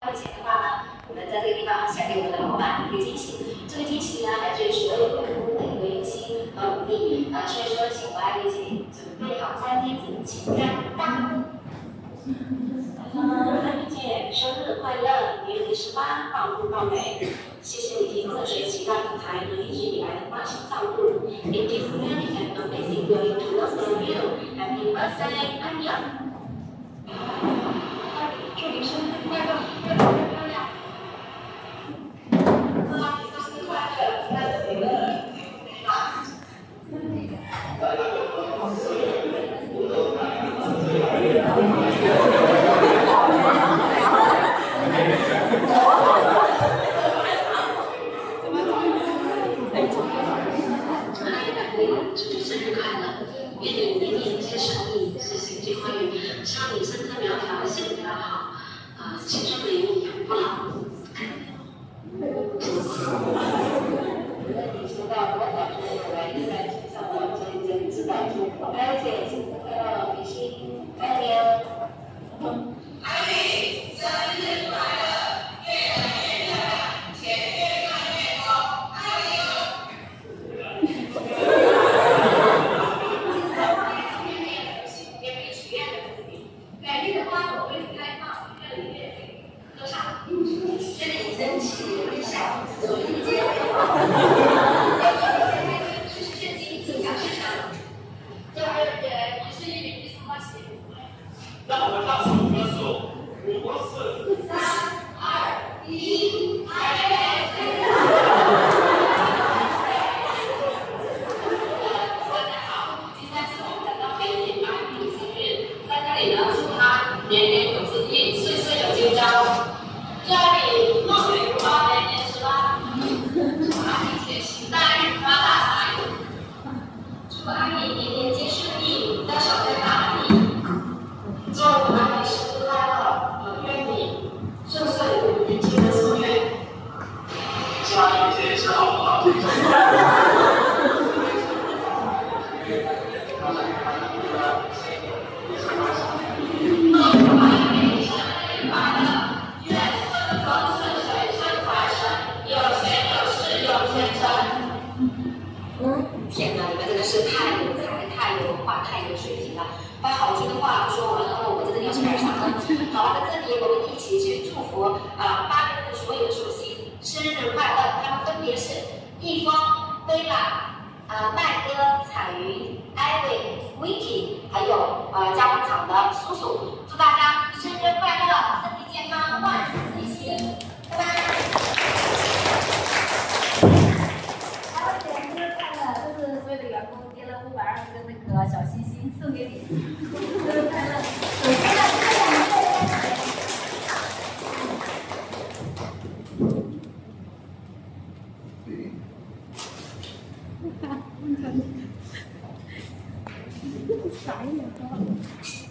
目前的话呢，我们在这个地方想给我们的老板一个惊喜。这个惊喜呢，来自于所有员工的一个用心和努力所以说，请我爱丽姐准备好餐巾纸，请干大。爱丽姐，生日快乐！年第18，报富报美。谢谢你提供了学习大平台和一直以来的花心照顾。It is really an amazing feeling to work with you. Happy birthday, 安雅！祝你生日快乐，越来越漂亮！祝你生日快乐，快乐喜乐！祝你生日快乐！愿你年年皆顺利，事行皆欢愉。希望你身材苗条，身体好，青春美丽，永不老。你收到多少朋友来依然请上我这里知道祝福，爱姐生日快乐，比心，爱你哦。爱你生日快乐，越来越漂亮，钱越赚越多，爱你哦。美丽的花朵为你开放，越来越美。多少？愿你珍惜微笑，走一街。是现金增加市场。第二点，你是1名第3花钱。让我们倒数歌数，5、4、3、2、1，开始。大家好，今天是我们的高美女8日生日，在这里呢，祝她年年有今意，岁岁有今朝。祝你梦圆如花，年年18。祝阿丽姐行大运，发大财。祝阿丽年年皆顺利，要小在大利。祝阿丽生日快乐，愿你顺遂一切的夙愿。 祝阿丽姐生日快乐！ 天哪，你们真的是太有才、太有文化、太有水平了！把好听的话说完了，我们真的要去点啥呢？好了，在这里我们一起去祝福8月份所有的属性生日快乐！他们分别是易峰、贝拉、麦哥、彩云、艾薇、Vicky， 还有加工厂的叔叔，祝大家生日快乐，身体健康，万事顺心，拜拜。 所有的员工叠了520个那个小心心送给你，生日快乐！啥呀？